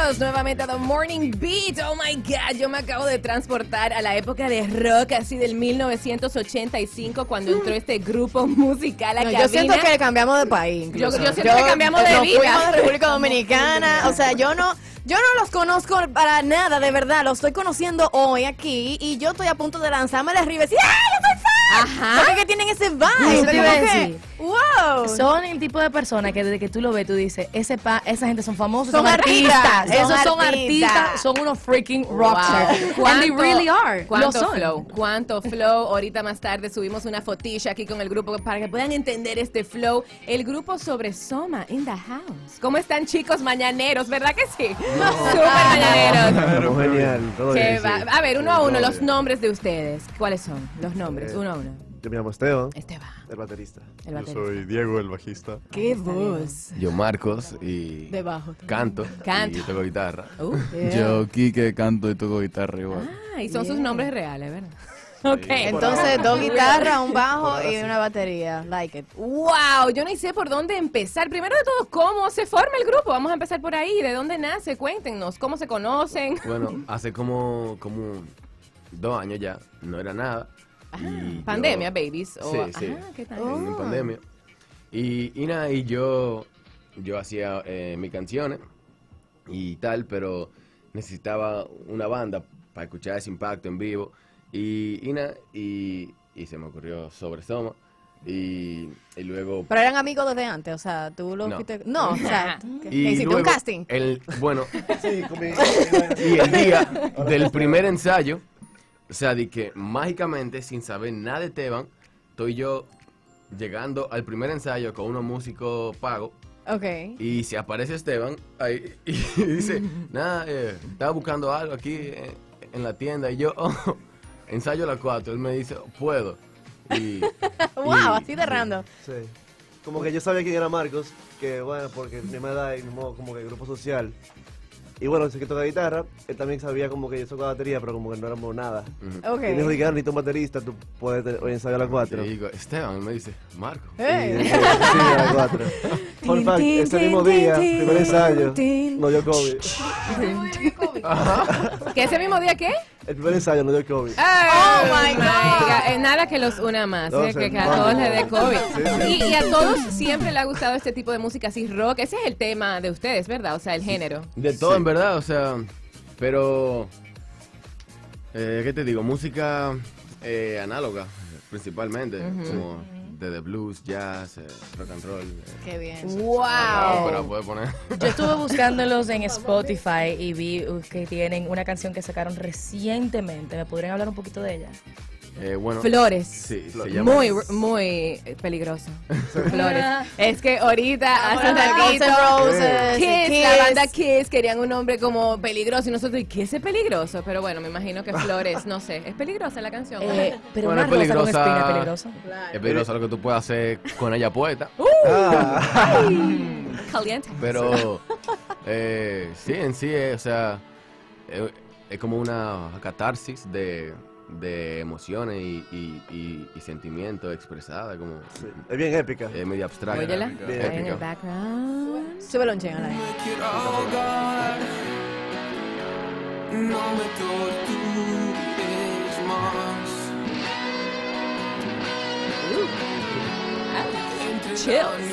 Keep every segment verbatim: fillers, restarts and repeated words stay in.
Bienvenidos nuevamente a The Morning Beat. Oh my God, yo me acabo de transportar a la época de rock, así del mil novecientos ochenta y cinco, cuando entró este grupo musical a no, cabina. Yo siento que cambiamos de país. Yo, yo siento yo, que cambiamos de no, vida. Fuimos de República Dominicana. O sea, yo no... Yo no los conozco para nada, de verdad. Los estoy conociendo hoy aquí y yo estoy a punto de lanzarme de arriba y decir ¡ay, yo soy fan! Ajá. Porque que tienen ese vibe. Eso te iba a que, decir. ¡wow! Son el tipo de personas que desde que tú lo ves, tú dices, ese pa, esa gente son famosos, Son son, artistas. artistas, Esos son son artistas. artistas, son unos freaking rockstars. Wow. And they really are. Lo ¿Cuánto son. flow? ¿Cuánto flow? Ahorita más tarde subimos una fotilla aquí con el grupo para que puedan entender este flow. El grupo sobre Soma in the house. ¿Cómo están, chicos mañaneros? ¿Verdad que sí? Súper mañaneros. Pero genial, todo Qué bien, va- sí. A ver, uno a uno, Todo los bien. nombres de ustedes. ¿Cuáles son los nombres? Eh, Uno a uno. Yo me llamo Esteban, Esteban, el baterista. el Yo baterista. soy Diego, el bajista. ¡Qué voz! Yo Marcos y Debajo. canto, Canto. y toco guitarra. Uh, Yo, Quique, canto y toco guitarra igual. ah, y son sus Bien. nombres reales, ¿verdad? Ok. Entonces, dos guitarras, un bajo y una batería. Like it. Wow, yo no sé por dónde empezar. Primero de todo, ¿cómo se forma el grupo? Vamos a empezar por ahí. ¿De dónde nace? Cuéntenos. ¿Cómo se conocen? Bueno, hace como, como dos años ya, no era nada. y yo- Pandemia, babies. O, Sí, sí, Ah, ¿qué tal? en, en pandemia. Y, y nada, y yo, yo hacía eh, mis canciones y tal, pero necesitaba una banda para escuchar ese impacto en vivo. Y, y nada, y, y se me ocurrió Sobre Soma. Y, y luego... Pero eran amigos desde antes, o sea, tú los No. fuiste- No, o sea, ¿qué? y hiciste un luego casting. El, bueno, Sí, con mi... y el día del primer ensayo, o sea, de que mágicamente, sin saber nada de Esteban, estoy yo llegando al primer ensayo con unos músicos pagos. Ok. Y se aparece Esteban ahí y dice, nada, eh, estaba buscando algo aquí eh, en la tienda. Y yo, oh, ensayo a las cuatro. Él me dice, puedo. Y, Wow, y- así de random. Sí. Como que yo sabía quién era Marcos, que bueno, porque misma edad y mismo como que grupo social. Y bueno, sé que toca guitarra, él también sabía como que yo tocaba batería, pero como que no éramos nada. Ujú. Ok. Y me dijo, "Diga, necesito un baterista, tú puedes tener- hoy ensayo a las cuatro. Y digo, Esteban, él me dice, Marco. Y Hey. dije, sí, a las cuatro. Fun fact, Tin, ese tin, mismo tin, día, tin, primer ensayo, tin. no dio COVID. ¿Que ese mismo día qué? El primer ensayo no dio COVID. Oh my God. Eh, nada que los una más, No, eh, se- que, que a vamos. todos les dé COVID. Sí, sí. Y, y a todos siempre le ha gustado este tipo de música así rock. Ese es el tema de ustedes, ¿verdad? O sea, el género. De todo, en verdad, o sea, pero, eh, ¿qué te digo? Música eh, análoga, principalmente, como desde blues, jazz, eh, rock and roll. eh. Qué bien. ¡Wow! Pero puede poner. Yo estuve buscándolos en Spotify y vi uh, que tienen una canción que sacaron recientemente. ¿Me podrían hablar un poquito de ella? Eh, bueno, Flores. sí, se llama. Muy, muy eh, peligroso. Flores. Es que ahorita, hace un Guns ratito, N' Roses, Kiss, Kiss. la banda Kiss querían un nombre como peligroso y nosotros, ¿y qué es peligroso? Pero bueno, me imagino que Flores, no sé, es peligrosa la canción. ¿no? Eh, pero Bueno, una es rosa con peligrosa. espina es peligrosa. Es peligroso lo que tú puedes hacer con ella puesta. Ah. Caliente. Pero, eh, sí, en sí, eh, o sea, eh, es como una catarsis de, de emociones y, y, y, y sentimientos expresadas, como Sí, es bien épica. eh, medio abstracta. Óyela, Bien. ahí en el épica. background. Súbelo en chinga, like. No me tortures más. Chills.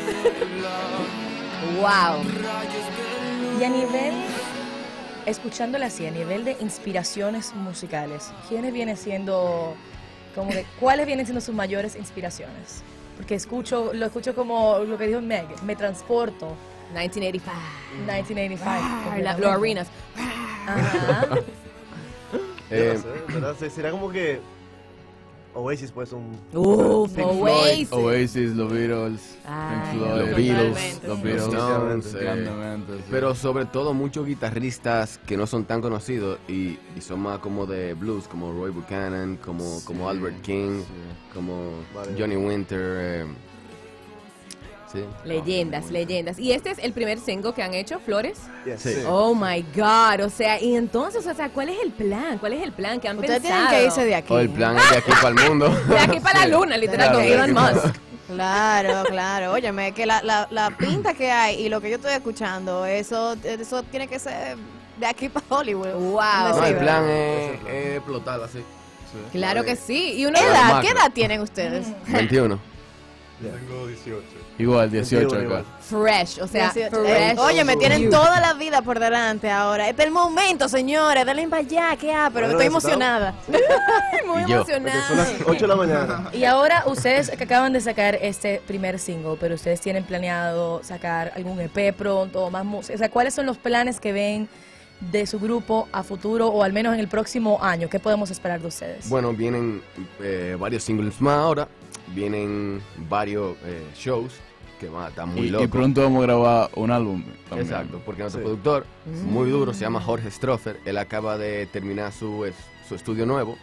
Wow. Y a nivel, escuchándole así, a nivel de inspiraciones musicales, ¿quiénes vienen siendo, como que, cuáles vienen siendo sus mayores inspiraciones? Porque escucho, lo escucho como lo que dijo Meg, me transporto, mil novecientos ochenta y cinco. mil novecientos ochenta y cinco. Ah, la- los arenas. Ajá. Yo Eh, no sé, ¿verdad? Se- Será como que Oasis pues un... Uf, Pink Oasis. Oasis, los Beatles, Ay, Pink Floyd, los Beatles, Totalmente. los Sí, Beatles, Stones, eh, grandemente, sí. pero sobre todo muchos guitarristas que no son tan conocidos y, y son más como de blues, como Roy Buchanan, como, como Albert King, como Vale. Johnny Winter. eh, sí. Leyendas, leyendas. ¿Y este es el primer single que han hecho, Flores? Yes. Sí. Oh my God. O sea, y entonces, o sea, ¿cuál es el plan? ¿Cuál es el plan que han Ustedes pensado? tienen que irse de aquí. O el plan es de aquí para el mundo. De aquí para la luna, literal, Claro, con de Elon aquí para- Musk. Claro, claro. Óyeme, que la, la, la pinta que hay y lo que yo estoy escuchando, eso, eso tiene que ser de aquí para Hollywood. Wow. No, Sí, el ¿verdad? plan es, es explotar así. Claro que sí. Y una ¿Qué Claro, edad, macro. ¿Qué edad tienen ustedes? veintiuno. Tengo dieciocho. Igual, dieciocho Igual. acá. fresh, o sea, Dieciocho. fresh. Eh, Oye, me tienen youth. toda la vida por delante ahora. Este es el momento, señores. Denle para allá, ¿qué ha? Pero Bueno, estoy eso está- emocionada. Muy Y yo. Porque son emocionada. las ocho de la mañana. Y ahora ustedes que acaban de sacar este primer single, pero ustedes tienen planeado sacar algún E P pronto, más música. O sea, ¿cuáles son los planes que ven de su grupo a futuro o al menos en el próximo año? ¿Qué podemos esperar de ustedes? Bueno, vienen eh, varios singles más ahora. Vienen varios eh, shows que van a estar muy Y, y locos. pronto vamos a grabar un álbum también. Exacto, porque nuestro Sí. productor, Mm. muy duro, se llama Jorge Stroffer. Él acaba de terminar su, es- su estudio nuevo.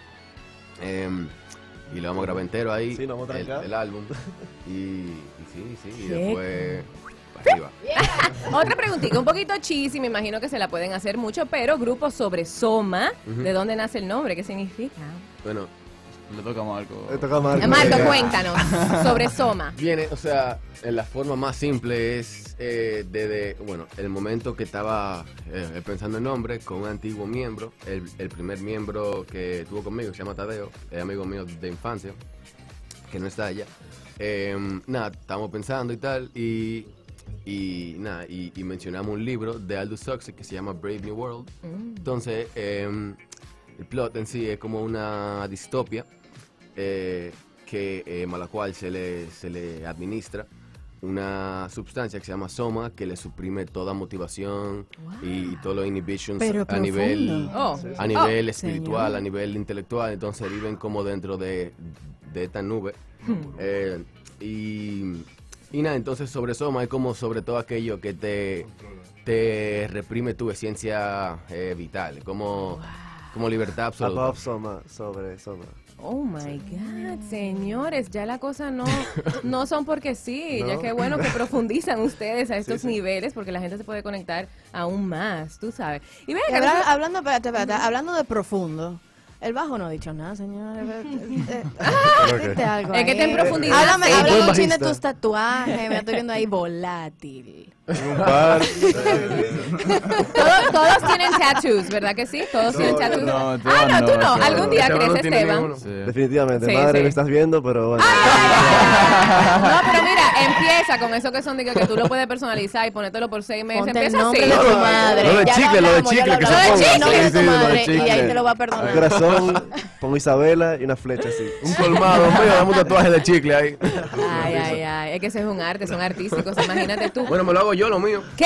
em, y lo vamos a grabar entero ahí, Sí, nos vamos a el, trancar. el álbum. Y, y sí, sí, y ¿Qué? después para arriba. Otra preguntita, un poquito cheesy, me imagino que se la pueden hacer mucho, pero grupo sobre Soma, Ujú. ¿de dónde nace el nombre? ¿Qué significa? Bueno, Le toca a Marco. Le toca a Marco. Marco, Ya. cuéntanos sobre Soma. viene, o sea, en la forma más simple es eh, desde, bueno, el momento que estaba eh, pensando en nombre con un antiguo miembro, el, el primer miembro que tuvo conmigo, se llama Tadeo, es amigo mío de infancia, que no está allá. Eh, nada, estábamos pensando y tal, y, y nada, y, y mencionamos un libro de Aldous Huxley que se llama Brave New World. Entonces, eh, el plot en sí es como una distopia eh, que, eh, a la cual se le, se le administra una sustancia que se llama soma que le suprime toda motivación y, y todos los inhibitions Pero a nivel profundo. Oh, a nivel oh, espiritual, señor. a nivel intelectual, entonces viven como dentro de, de esta nube. Eh, y, y nada, entonces sobre Soma es como sobre todo aquello que te, te reprime tu esencia eh, vital, como, como libertad absoluta. Above Soma, sobre Soma. Oh my God, señores, ya la cosa no, no son porque sí, No. ya que bueno que profundizan ustedes a estos sí. niveles porque la gente se puede conectar aún más, tú sabes. Y ven Y acá, habla- hablando, espérate, espérate, hablando de profundo. El bajo no ha dicho nada, señores. Eh, eh, dite algo Es que está en ahí. profundidad. Háblame, Sí. háblame Buen un chin de bajista. tus tatuajes. Me estoy viendo ahí volátil. Un par. todos, todos tienen tattoos, ¿verdad que sí? Todos tienen tattoos. no, ah, Esteban no, tú no, no. Esteban Algún no. día Esteban no crees, tiene Esteban. ninguno. Sí. Definitivamente. Sí, Madre, sí. me estás viendo, pero bueno. No, pero mira, empieza con eso que son de que, que tú lo puedes personalizar y ponértelo por seis meses. Ponte el Empieza nombre así. de tu No, madre. lo de Ya chicle, lo de hablamos, ya chicle que se hablamos. ponga. El nombre de Sí, tu sí, lo de madre y chicle. ahí te lo va a Un perdonar. corazón, pongo Isabela y una flecha así. Un colmado, mío, dame un tatuaje de chicle ahí. Ay, ay, ay. Es que eso es un arte, son artísticos. Imagínate tú. Bueno, me lo hago yo, lo mío. ¿Qué?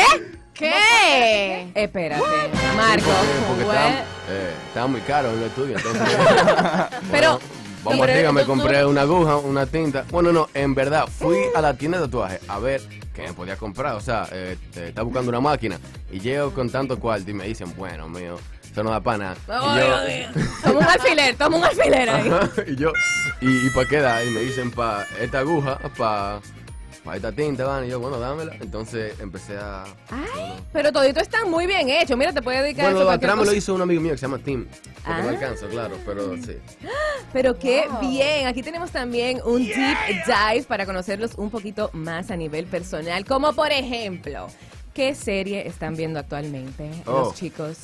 ¿Qué? Espérate, Marco. Porque bueno, estaba, eh, estaba muy caro en el estudio, entonces... Pero- Vamos pero arriba, me tú- tú- compré una aguja, una tinta. Bueno, no, en verdad, fui a la tienda de tatuajes a ver qué me podía comprar. O sea, eh, te- estaba buscando una máquina y llego con tanto cuarto y me dicen, bueno, mío, eso no da para nada. Ay, Y yo, Dios mío. Toma un alfiler, toma un alfiler ahí. y yo, ¿y, y para qué da? Y me dicen, para esta aguja, para esta tinta, van. Y yo, bueno, dámela. Entonces empecé a... Ay, pero todito está muy bien hecho. Mira, te puedes dedicar Bueno, a eso lo de cualquier atrás me lo cosa. hizo un amigo mío que se llama Tim. Porque no Ah. alcanzo, claro, pero sí. Pero qué bien. Aquí tenemos también un deep dive para conocerlos un poquito más a nivel personal. Como por ejemplo, ¿qué serie están viendo actualmente Oh. los chicos?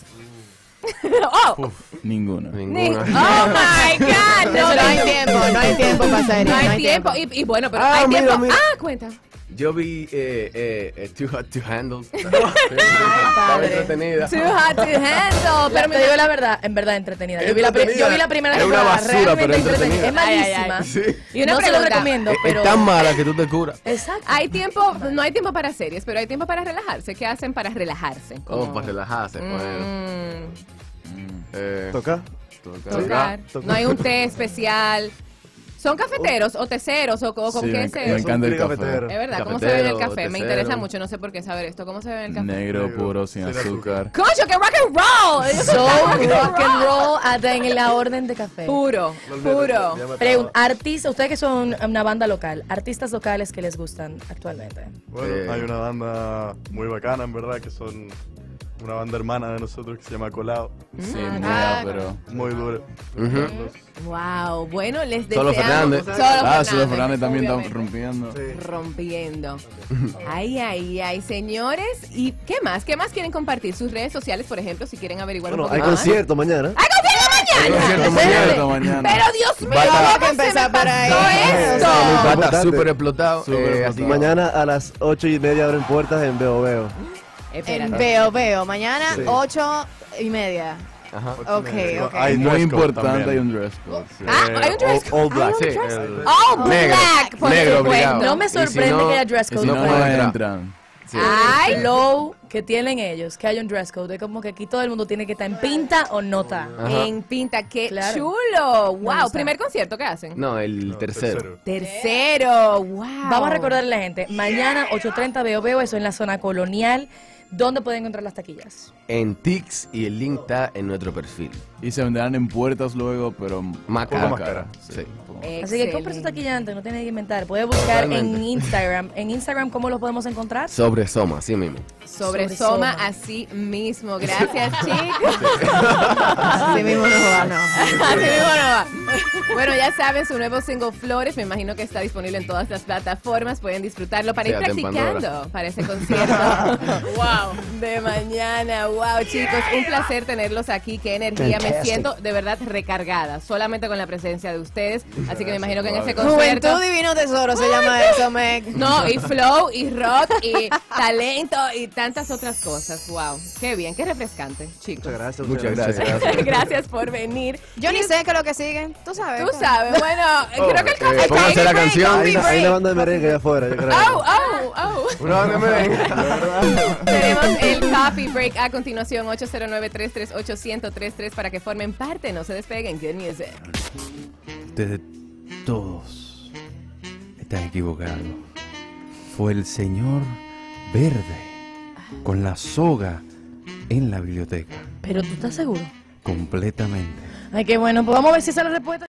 oh, Ninguna. ni- Ninguna. oh my God. No, no hay tiempo, no hay tiempo para series. No hay tiempo. Y, y bueno, pero Ah, hay mira, tiempo. mira. Ah, cuenta. Yo vi eh, eh, eh, Too Hot to Handle. Estaba entretenida. Too hot to handle. Pero Pero te digo la verdad, en verdad entretenida. Yo vi la, pri- Entretenida. yo vi la primera Es una temporada, basura, realmente pero entretenida. Es Ay, ay, ay. malísima. Sí. Y una no se lo pregunta. recomiendo, Es, pero... es tan mala que tú te curas. Exacto. Hay tiempo, no hay tiempo para series, pero hay tiempo para relajarse. ¿Qué hacen para relajarse? Como Como- para relajarse. Bueno, Mm, eh, ¿Toca? toca. tocar. toca. No hay un té especial. ¿Son cafeteros o teceros o, co- con Sí, qué me- se...? me encanta el Es un café. cafetero. Es verdad, ¿cómo se ve en el Cafetero, café? Me tecero. interesa mucho, no sé por qué saber esto. ¿Cómo se ve en el café? Negro puro, sin azúcar. ¡Coño, que rock and roll! Ellos son So rock and rock and roll. roll hasta en la orden de café. Puro, puro. Ya me Pregun- estaba- artistas, ustedes que son una banda local, artistas locales que les gustan actualmente. Bueno, Eh. hay una banda muy bacana, en verdad, que son una banda hermana de nosotros que se llama Colado. Sí, Ah, muy claro. pero... Muy duro. Ujú. Wow, bueno, les deseamos. Solo Fernández. Solo Ah, Solo Fernández también está obviamente. rompiendo. Sí. Rompiendo. Ay, ay, ay, señores. ¿Y qué más? ¿Qué más quieren compartir? Sus redes sociales, por ejemplo, si quieren averiguar Bueno, un hay poquito más. concierto mañana. ¡Hay concierto Hay mañana! concierto Espérate. mañana, mañana. Pero Dios mío, Va a estar- ¿cómo que empezar se me por ahí. pasó Eh, esto? o sea, Va a estar Importante. súper explotado. Súper eh, explotado. así que- Mañana a las ocho y media abren puertas en Veo Veo. Espérate. Veo, veo. Mañana, Sí. ocho y media. Ajá. Ok, ok. Hay Muy dress code importante, también. hay un dress code. sí. Ah, hay un dress all, code. all black. Hay un Sí. dress El- Oh, Negro. black, por Negro supuesto. obligado. No me Y si sorprende no- que haya dress Si code, no, no pero no puede entrar. entran. Sí. Ay, el flow que tienen ellos, que hay un dress code, es como que aquí todo el mundo tiene que estar en pinta o no está. Ajá. en pinta, qué Claro. chulo. Me Wow, gusta. primer concierto que hacen. No, el no, tercero. Tercero, wow. Vamos a recordarle a la gente, mañana ocho treinta Veo Veo, eso en la zona colonial. ¿Dónde pueden encontrar las taquillas? En Tix y el link está en nuestro perfil. Y se venderán en puertas luego, pero Más con cara. más cara. Sí. Así que compre su taquilla antes, no tiene que inventar. Puede buscar en Totalmente. Instagram. En Instagram, ¿cómo los podemos encontrar? Sobre Soma, así mismo. Sobre, Sobre Soma, Soma. así mismo. Gracias, chicos. Así mismo no va, no. Así mismo no va. Bueno, ya saben, su nuevo single Flores, me imagino que está disponible en todas las plataformas. Pueden disfrutarlo para ir Fíjate, en practicando Pandora. para ese concierto. Wow, de mañana. Wow, chicos, un placer tenerlos aquí. Qué energía. Me siento de verdad recargada solamente con la presencia de ustedes. Así que me imagino que en ese concierto. Juventud Divino Tesoro se llama eso, Meg. No, y flow, y rock, y talento, y tantas otras cosas. Wow, qué bien, qué refrescante, chicos. Muchas gracias. Muchas gracias. Gracias por venir. Yo ni sé qué es lo que sigue. Tú sabes. Tú sabes, bueno, creo que el eh, café pónganse la canción. Hay una, hay una banda de merengue allá afuera, yo creo. ¡Au, au, au! Una banda de merengue. Tenemos el Coffee Break a continuación, ocho cero nueve, tres tres ocho, uno cero tres tres, para que formen parte, no se despeguen. Good music. Ustedes todos están equivocados. Fue el señor Verde con la soga en la biblioteca. Pero tú estás seguro. Completamente. Ay, qué bueno, pues vamos a ver si esa es la respuesta.